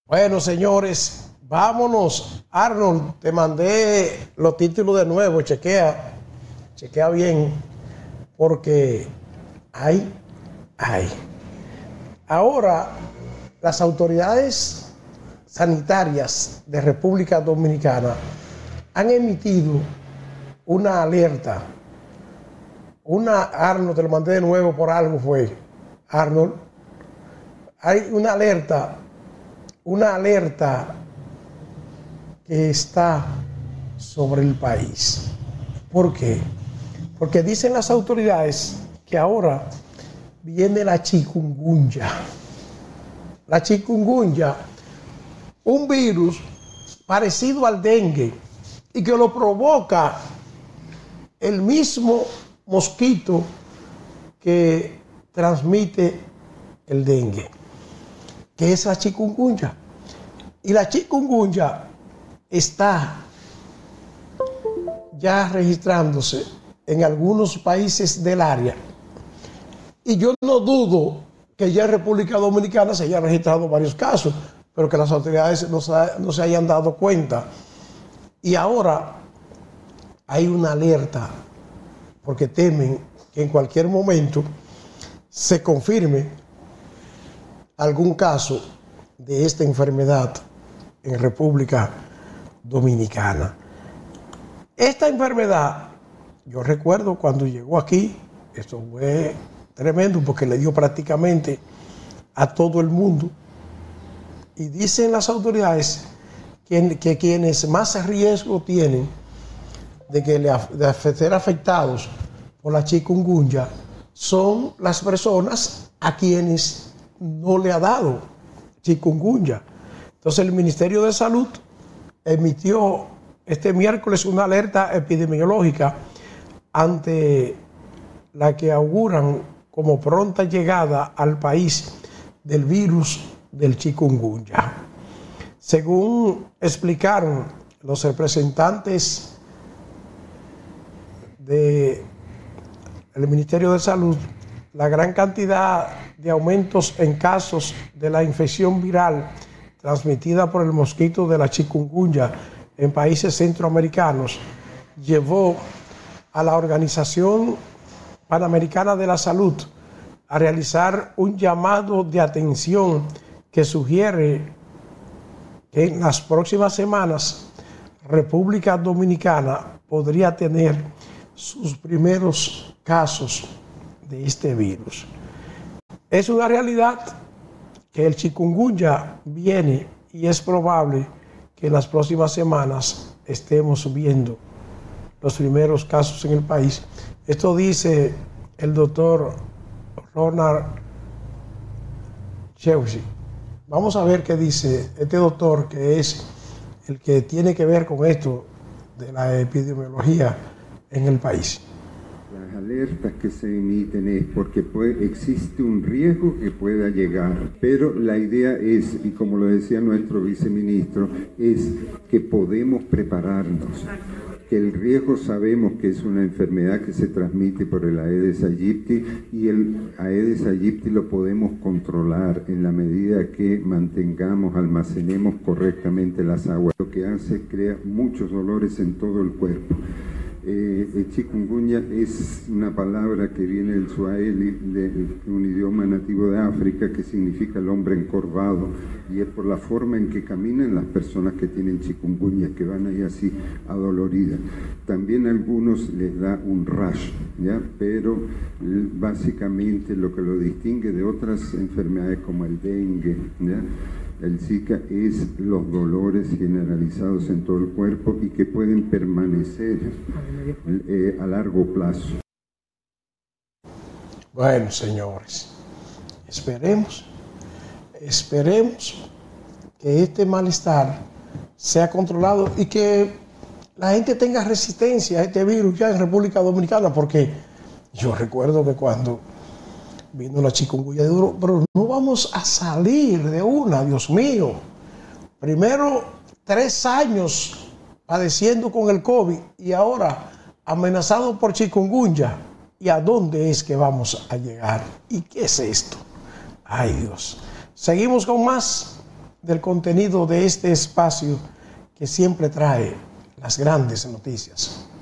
Bueno, señores, vámonos. Arnold, te mandé los títulos de nuevo. Chequea bien, porque hay. Ahora, las autoridades sanitarias de República Dominicana han emitido una alerta. Arnold, te lo mandé de nuevo por algo fue. Arnold, hay una alerta que está sobre el país. ¿Por qué? Porque dicen las autoridades que ahora viene la chikungunya. La chikungunya, un virus parecido al dengue y que lo provoca el mismo mosquito que transmite el dengue, que es la chikungunya. Y la chikungunya está ya registrándose en algunos países del área. Y yo no dudo que ya en República Dominicana se hayan registrado varios casos, pero que las autoridades no se hayan dado cuenta. Y ahora hay una alerta, porque temen que en cualquier momento se confirme algún caso de esta enfermedad en República Dominicana. Esta enfermedad, yo recuerdo cuando llegó aquí, esto fue tremendo porque le dio prácticamente a todo el mundo. Y dicen las autoridades que quienes más riesgo tienen de ser afectados por la chikungunya son las personas a quienes no le ha dado chikungunya. Entonces el Ministerio de Salud emitió este miércoles una alerta epidemiológica ante la que auguran como pronta llegada al país del virus del chikungunya. Según explicaron los representantes del Ministerio de Salud, la gran cantidad de aumentos en casos de la infección viral transmitida por el mosquito de la chikungunya en países centroamericanos llevó a la Organización Panamericana de la Salud a realizar un llamado de atención que sugiere que en las próximas semanas República Dominicana podría tener sus primeros casos de este virus. Es una realidad que el chikungunya viene y es probable que en las próximas semanas estemos viendo los primeros casos en el país. Esto dice el doctor Ronald Cheusi. Vamos a ver qué dice este doctor, que es el que tiene que ver con esto de la epidemiología en el país. Las alertas que se emiten es porque existe un riesgo que pueda llegar, pero la idea es, y como lo decía nuestro viceministro, es que podemos prepararnos, que el riesgo sabemos que es una enfermedad que se transmite por el Aedes aegypti y el Aedes aegypti lo podemos controlar en la medida que mantengamos, almacenemos correctamente las aguas. Lo que hace crea muchos dolores en todo el cuerpo. El chikungunya es una palabra que viene del suahili, de un idioma nativo de África, que significa el hombre encorvado, y es por la forma en que caminan las personas que tienen chikungunya, que van ahí así adoloridas. También a algunos les da un rash, ¿ya? Pero básicamente lo que lo distingue de otras enfermedades como el dengue, ¿ya?, el Zika, es los dolores generalizados en todo el cuerpo y que pueden permanecer a largo plazo. Bueno, señores, esperemos que este malestar sea controlado y que la gente tenga resistencia a este virus ya en República Dominicana, porque yo recuerdo que cuando vino la chikungunya de duro, pero no vamos a salir de una, Dios mío. Primero 3 años padeciendo con el COVID y ahora amenazado por chikungunya. ¿Y a dónde es que vamos a llegar? ¿Y qué es esto? Ay, Dios. Seguimos con más del contenido de este espacio que siempre trae las grandes noticias.